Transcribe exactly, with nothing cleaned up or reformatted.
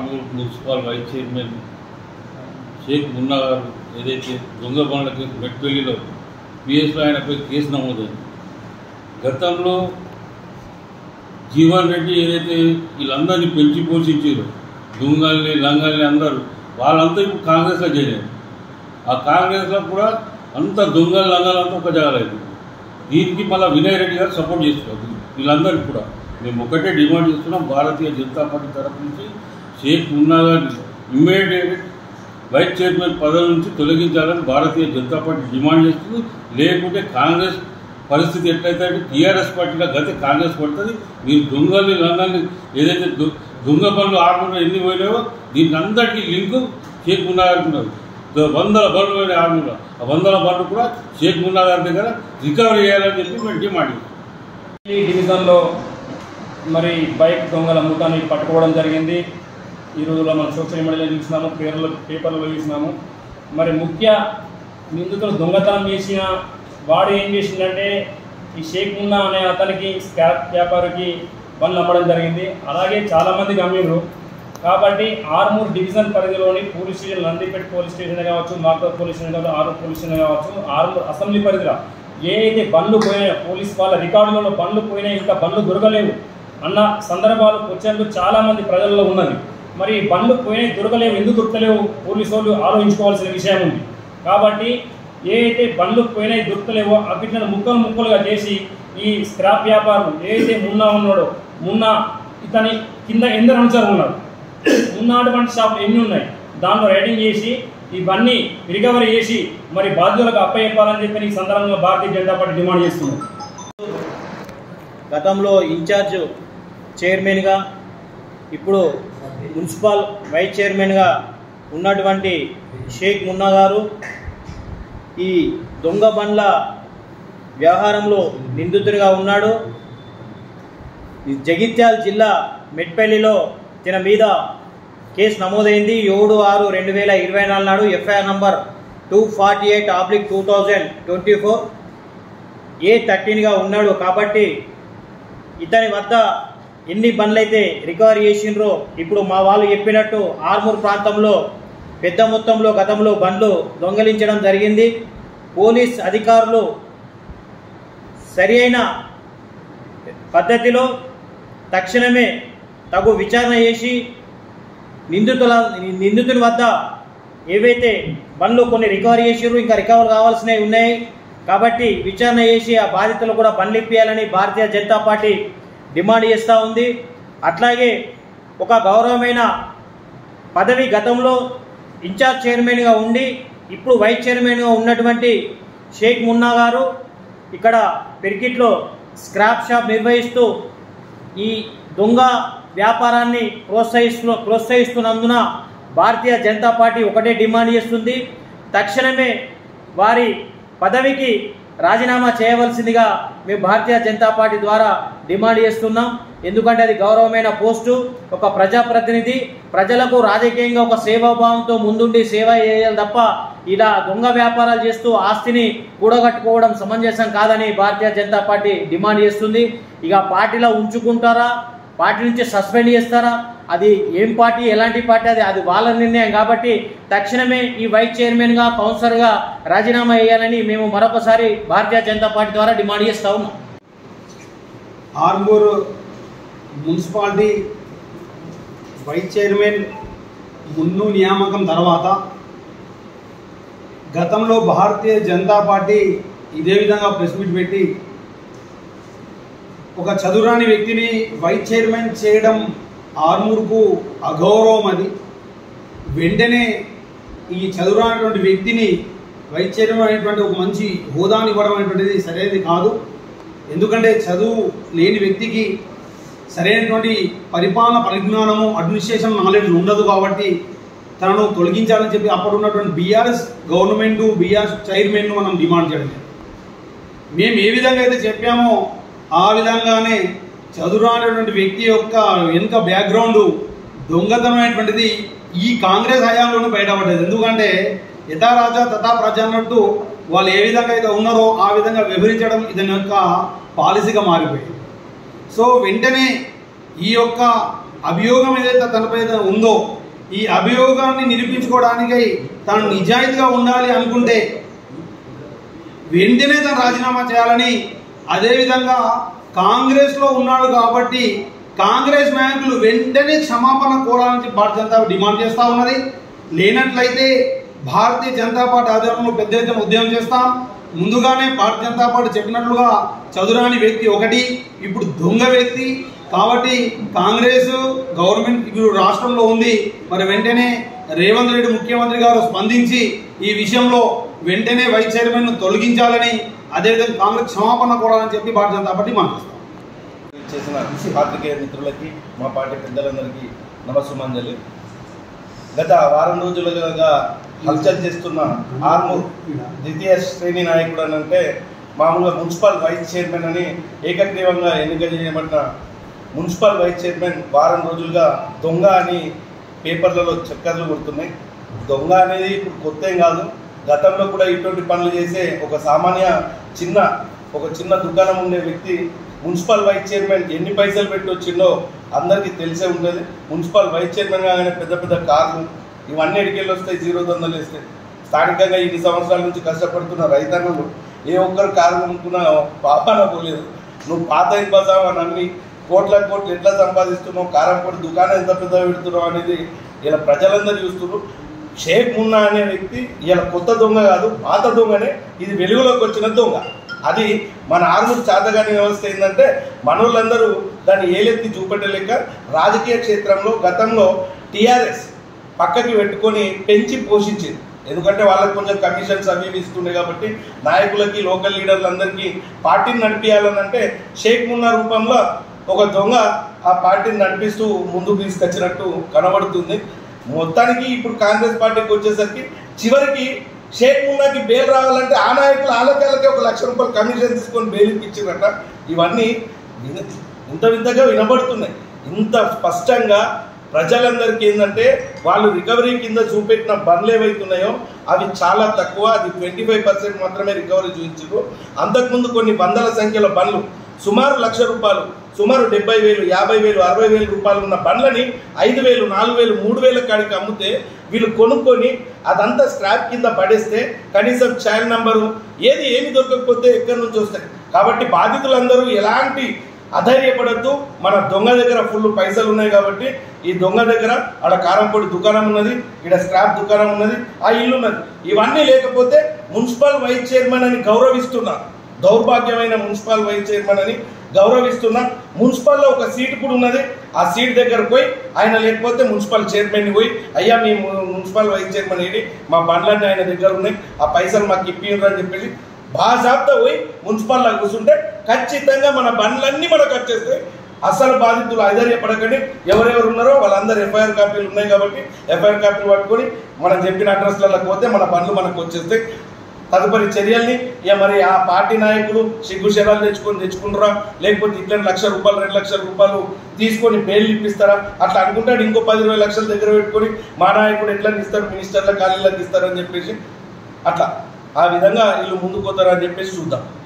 Armoor municipal vice chairman Sheikh Munna గారు ఏదైతే దొంగ బండ్ల కేసు మెట్పల్లిలో పిఎస్లో ఆయనపై కేసు నమోదైంది. గతంలో జీవన్ రెడ్డి ఏదైతే వీళ్ళందరినీ పెంచి పోషించారు, దొంగల్ని లంగల్ని అందరూ వాళ్ళంతా ఇప్పుడు కాంగ్రెస్లో చేరారు. ఆ కాంగ్రెస్లో కూడా అంత దొంగలు లంగాలంతా ఒక జగలేదు. దీనికి మళ్ళీ వినయ్ రెడ్డి గారు సపోర్ట్ చేస్తున్నారు. వీళ్ళందరికీ కూడా మేము ఒకటే డిమాండ్ చేస్తున్నాం, భారతీయ జనతా పార్టీ తరఫు నుంచి షేక్ మున్నా గారిని ఇమ్మీడియట్ వైస్ చైర్మన్ పదవి నుంచి తొలగించాలని భారతీయ జనతా పార్టీ డిమాండ్ చేస్తుంది. లేకుంటే కాంగ్రెస్ పరిస్థితి ఎట్లయితే అంటే టీఆర్ఎస్ పార్టీలో గతి కాంగ్రెస్ పడుతుంది. మీరు దొంగల్ని లంగాల్ని ఏదైతే దొంగ పనులు ఆర్మూర్లో ఎన్ని పోయినాయో దీనికి అందరికీ లింకు షేక్ మున్నా గారికి ఉన్నారు. వందల బండ్లు పోయినాయి ఆర్మూర్లో. ఆ వందల బండ్లు కూడా షేక్ మున్నా గారి దగ్గర రికవరీ చేయాలని చెప్పి మేము డిమాండ్ చేస్తాం. ఈ డివిజన్లో మరి బైక్ దొంగల ముఠాన్ని పట్టుకోవడం జరిగింది. ఈ రోజుల్లో మనం సోషల్ మీడియాలో చూసినాము, పేర్లో పేపర్లో చూసినాము. మరి ముఖ్య నిందితులు దొంగతనం చేసిన వాడు ఏం చేసిందంటే ఈ షేక్ మున్నా అనే అతనికి స్క్రాప్ వ్యాపారికి బండ్లు అమ్మడం జరిగింది. అలాగే చాలామంది అమ్మిండ్రు. కాబట్టి ఆర్మూర్ డివిజన్ పరిధిలోని police station, Nandipet police station కావచ్చు, మార్కర్ పోలీస్ స్టేషన్ కావచ్చు, ఆర్మూర్ పోలీస్ స్టేషన్ కావచ్చు, ఆర్మూర్ అసెంబ్లీ పరిధిలో ఏ అయితే బండ్లు పోయినాయో పోలీస్ వాళ్ళ రికార్డులలో బండ్లు పోయినాయి, ఇంకా బండ్లు దొరకలేవు అన్న సందర్భాలు వచ్చేందుకు చాలామంది ప్రజల్లో ఉన్నది. మరి బండ్లు పోయినాయి, దొరకలేవు, ఎందుకు దొరకలేవు పోలీసు వాళ్ళు ఆలోచించుకోవాల్సిన విషయం ఉంది. కాబట్టి ఏ అయితే బండ్లు పోయినాయి దొరకలేవో అవిట్లను ముక్కలు ముక్కలుగా చేసి ఈ స్క్రాప్ వ్యాపారం ఏ అయితే మున్నా ఉన్నాడో, మున్నా ఇతని కింద ఎందరు అనుచరులు ఉన్నారు, మున్నా అటువంటి షాపులు ఎన్ని ఉన్నాయి దాంట్లో రైడింగ్ చేసి ఇవన్నీ రికవరీ చేసి మరి బాధ్యులకు అప్పచెప్పాలని చెప్పి ఈ సందర్భంగా భారతీయ జనతా పార్టీ డిమాండ్ చేస్తున్నారు. గతంలో ఇన్ఛార్జ్ చైర్మన్గా ఇప్పుడు మున్సిపల్ వైస్ చైర్మన్గా ఉన్నటువంటి షేక్ మున్నా గారు ఈ దొంగ బండ్ల వ్యవహారంలో నిందితుడిగా ఉన్నాడు. జగిత్యాల జిల్లా మెట్పల్లిలో తన మీద కేసు నమోదైంది. ఏడు ఆరు రెండు వేల ఇరవై నాలుగు నాడు FIR number two forty eight oblique two thousand twenty four A థర్టీన్గా ఉన్నాడు. కాబట్టి ఇతని వద్ద ఎన్ని బండ్లు అయితే రికవరీ చేసిండ్రో ఇప్పుడు మా వాళ్ళు చెప్పినట్టు ఆర్మూర్ ప్రాంతంలో పెద్ద మొత్తంలో గతంలో బండ్లు దొంగలించడం జరిగింది. పోలీస్ అధికారులు సరి అయిన పద్ధతిలో తక్షణమే తగు విచారణ చేసి నిందితుల నిందితుని వద్ద ఏవైతే బండ్లు కొన్ని రికవరీ చేసిర్రు, ఇంకా రికవర్ కావాల్సినవి ఉన్నాయి. కాబట్టి విచారణ చేసి ఆ బాధితులు కూడా బండ్లు ఇప్పియాలని భారతీయ జనతా పార్టీ డిమాండ్ చేస్తూ ఉంది. అట్లాగే ఒక గౌరవమైన పదవి గతంలో ఇన్ఛార్జ్ చైర్మన్గా ఉండి ఇప్పుడు వైస్ చైర్మన్గా ఉన్నటువంటి షేక్ మున్నా గారు ఇక్కడ పెరికిట్లో స్క్రాప్ షాప్ నిర్వహిస్తూ ఈ దొంగ వ్యాపారాన్ని ప్రోత్సహిస్తు ప్రోత్సహిస్తున్నందున భారతీయ జనతా పార్టీ ఒకటే డిమాండ్ చేస్తుంది, తక్షణమే వారి పదవికి రాజీనామా చేయవలసిందిగా మేము భారతీయ జనతా పార్టీ ద్వారా డిమాండ్ చేస్తున్నాం. ఎందుకంటే అది గౌరవమైన పోస్టు, ఒక ప్రజాప్రతినిధి ప్రజలకు రాజకీయంగా ఒక సేవాభావంతో ముందుండి సేవ చేయాలి తప్ప ఇలా దొంగ వ్యాపారాలు చేస్తూ ఆస్తిని కూడగట్టుకోవడం సమంజసం కాదని భారతీయ జనతా పార్టీ డిమాండ్ చేస్తుంది. ఇక పార్టీలో ఉంచుకుంటారా, పార్టీ నుంచి సస్పెండ్ చేస్తారా, అది ఏం పార్టీ ఎలాంటి పార్టీ అది అది వాళ్ళ నిర్ణయం. కాబట్టి తక్షణమే ఈ వైస్ చైర్మన్గా కౌన్సిలర్గా రాజీనామా చేయాలని మేము మరొకసారి భారతీయ జనతా పార్టీ ద్వారా డిమాండ్ చేస్తూ ఉన్నాం. Armoor municipality vice chairman Munnu నియామకం తర్వాత గతంలో భారతీయ జనతా పార్టీ ఇదే విధంగా ప్రెస్ మీట్ పెట్టి ఒక చదువురాని వ్యక్తిని వైస్ చైర్మన్ చేయడం ఆర్మూర్కు అగౌరవం. అది వెంటనే ఈ చదువురానటువంటి వ్యక్తిని వైస్ చైర్మన్ అనేటువంటి ఒక మంచి హోదాని ఇవ్వడం అనేటువంటిది సరైనది కాదు. ఎందుకంటే చదువు లేని వ్యక్తికి సరైనటువంటి పరిపాలన పరిజ్ఞానము, అడ్మినిస్ట్రేషన్ నాలెడ్జ్ ఉండదు. కాబట్టి తనను తొలగించాలని చెప్పి అప్పుడున్నటువంటి బీఆర్ఎస్ గవర్నమెంటు బీఆర్ఎస్ చైర్మన్ను మనం డిమాండ్ చేయడం. మేము ఏ విధంగా అయితే చెప్పామో ఆ విధంగానే చదువురానటువంటి వ్యక్తి యొక్క వెనుక బ్యాక్గ్రౌండ్ దొంగతనమైనటువంటిది ఈ కాంగ్రెస్ హయాంలోనే బయటపడ్డది. ఎందుకంటే యథా రాజా తథా ప్రజ అన్నట్టు వాళ్ళు ఏ విధంగా అయితే ఉన్నారో ఆ విధంగా వివరించడం ఇతని యొక్క పాలసీగా మారిపోయింది. సో వెంటనే ఈ యొక్క అభియోగం ఏదైతే తనపై ఉందో ఈ అభియోగాన్ని నిరూపించుకోవడానికై తాను నిజాయితీగా ఉండాలి అనుకుంటే వెంటనే తను రాజీనామా చేయాలని, అదేవిధంగా కాంగ్రెస్లో ఉన్నాడు కాబట్టి కాంగ్రెస్ నాయకులు వెంటనే క్షమాపణ కోరాలని భారతీయ జనతా పార్టీ డిమాండ్ చేస్తూ ఉన్నది. లేనట్లయితే భారతీయ జనతా పార్టీ ఆధ్వర్యంలో పెద్ద ఎత్తున ఉద్యమం చేస్తాం. ముందుగానే భారతీయ జనతా పార్టీ చెప్పినట్లుగా చదురాని వ్యక్తి ఒకటి, ఇప్పుడు దొంగ వ్యక్తి కాబట్టి కాంగ్రెస్ గవర్నమెంట్ ఇప్పుడు రాష్ట్రంలో ఉంది. మరి వెంటనే రేవంత్ రెడ్డి ముఖ్యమంత్రి గారు స్పందించి ఈ విషయంలో వెంటనే వైస్ చైర్మన్ను తొలగించాలని, అదేవిధంగా కాంగ్రెస్ క్షమాపణ కోరాలని చెప్పి భారతీయ జనతా పార్టీ మాట్లాడుతాం. చేసిన పాత్రికేయ మిత్రులకి, మా పార్టీ పెద్దలందరికీ నమస్సుమాంజలి. గత వారం రోజులుగా హల్చల్ చేస్తున్న ఆర్మూర్ ద్వితీయ శ్రేణి నాయకుడు అని అంటే మామూలుగా మున్సిపల్ వైస్ చైర్మన్ అని ఏకగ్రీవంగా ఎన్నిక చేయబడిన మున్సిపల్ వైస్ చైర్మన్ వారం రోజులుగా దొంగ అని పేపర్లలో చక్కర్లు కొడుతున్నాయి. దొంగ అనేది ఇప్పుడు కొత్త ఏం కాదు, గతంలో కూడా ఇటువంటి పనులు చేసే ఒక సామాన్య చిన్న ఒక చిన్న దుకాణం ఉండే వ్యక్తి మున్సిపల్ వైస్ చైర్మన్ ఎన్ని పైసలు పెట్టి వచ్చిందో అందరికీ తెలిసే ఉంటుంది. మున్సిపల్ వైస్ చైర్మన్ కాగానే పెద్ద పెద్ద కార్లు ఇవన్నీ ఎడికెళ్ళి వస్తాయి, జీరో దందలు వేస్తాయి. స్థానికంగా ఇన్ని సంవత్సరాల నుంచి కష్టపడుతున్న రైతన్నలు ఏ ఒక్కరు కారు కొనుక్కున్నా పాపాన పోలేదు. నువ్వు పాత బజావ్ అని అన్ని కోట్ల కోట్లు ఎట్లా సంపాదిస్తున్నావు, కారం పొడి దుకాణం ఎంత పెద్ద పెడుతున్నావు అనేది ఇలా ప్రజలందరూ చూస్తున్నారు. షేక్ మున్నా అనే వ్యక్తి ఇలా కొత్త దొంగ కాదు, పాత దొంగనే. ఇది వెలుగులోకి వచ్చిన దొంగ. అది మన ఆర్మూర్ చాతగాని వ్యవస్థ ఏంటంటే మనోళ్ళందరూ దాన్ని ఏలెత్తి చూపెట్టలేక రాజకీయ క్షేత్రంలో గతంలో టీఆర్ఎస్ పక్కకి పెట్టుకొని పెంచి పోషించింది. ఎందుకంటే వాళ్ళకి కొంచెం కమిషన్స్ అవి ఇస్తుండే కాబట్టి నాయకులకి లోకల్ లీడర్లందరికీ పార్టీని నడిపించాలని అంటే షేక్ మున్నా రూపంలో ఒక దొంగ ఆ పార్టీని నడిపిస్తూ ముందుకు తీసుకొచ్చినట్టు కనబడుతుంది. మొత్తానికి ఇప్పుడు కాంగ్రెస్ పార్టీకి వచ్చేసరికి చివరికి షేక్ మున్నాకి బెయిల్ రావాలంటే ఆ నాయకులు ఆలకాలకే ఒక లక్ష రూపాయలు కమిషన్ తీసుకొని బెయిల్ ఇప్పించారట. ఇవన్నీ ఇంత వింతగా వినబడుతున్నాయి. ఇంత స్పష్టంగా ప్రజలందరికీ ఏంటంటే వాళ్ళు రికవరీ కింద చూపెట్టిన బండ్లు ఏవైతున్నాయో అవి చాలా తక్కువ. అది ట్వంటీ ఫైవ్ పర్సెంట్ మాత్రమే రికవరీ చూపించారు. అంతకుముందు కొన్ని వందల సంఖ్యలో బండ్లు సుమారు లక్ష రూపాయలు, సుమారు డెబ్బై వేలు యాభై వేలు అరవై వేలు రూపాయలు ఉన్న బండ్లని ఐదు వేలు నాలుగు వేలు మూడు వేల కాడికి అమ్మితే వీళ్ళు కొనుక్కొని అదంతా స్క్రాప్ కింద పడేస్తే కనీసం చైల్డ్ నంబరు ఏది ఏమి దొరకకపోతే ఎక్కడి నుంచి వస్తాయి. కాబట్టి బాధితులందరూ ఎలాంటి అధైర్యపడద్దు. మన దొంగ దగ్గర ఫుల్ పైసలు ఉన్నాయి కాబట్టి ఈ దొంగ దగ్గర ఆడ కారంపొడి దుకాణం ఉన్నది, ఇక్కడ స్క్రాప్ దుకాణం ఉన్నది, ఆ ఇల్లు ఉన్నది. ఇవన్నీ లేకపోతే మున్సిపల్ వైస్ చైర్మన్ అని గౌరవిస్తున్నా, దౌర్భాగ్యమైన మున్సిపల్ వైస్ చైర్మన్ అని గౌరవిస్తున్నా. మున్సిపల్లో ఒక సీటు కూడా ఉన్నది. ఆ సీట్ దగ్గర పోయి ఆయన లేకపోతే మున్సిపల్ చైర్మన్ని పోయి అయ్యా మీ మున్సిపల్ వైస్ చైర్మన్ ఏంటి, మా బండ్లన్నీ ఆయన దగ్గర ఉన్నాయి, ఆ పైసలు మాకు ఇప్పిర్రు అని చెప్పేసి బాజాబ్తా పోయి మున్సిపల్లో కూర్చుంటే ఖచ్చితంగా మన బండ్లన్నీ మనకు వచ్చేస్తాయి. అసలు బాధితులు ఆశ్చర్యపడకండి. ఎవరెవరు ఉన్నారో వాళ్ళందరూ ఎఫ్ఐఆర్ కాపీలు ఉన్నాయి కాబట్టి ఎఫ్ఐఆర్ కాపీలు పట్టుకొని మనం చెప్పిన అడ్రస్లలో పోతే మన బండ్లు మనకు వచ్చేస్తాయి. తదుపరి చర్యల్ని ఇక మరి ఆ పార్టీ నాయకులు సిగ్గు శరాలు తెచ్చుకొని తెచ్చుకుంటారా, లేకపోతే ఇట్లా లక్ష రూపాయలు రెండు లక్షల రూపాయలు తీసుకొని బెయిల్ ఇప్పిస్తారా, అట్లా అనుకుంటాడు. ఇంకో పది ఇరవై లక్షల దగ్గర పెట్టుకొని మా నాయకుడు ఎట్లా ఇస్తారు, మినిస్టర్ల ఖాళీలకు ఇస్తారని చెప్పేసి అట్లా ఆ విధంగా వీళ్ళు ముందుకు పోతారని చెప్పేసి చూద్దాం.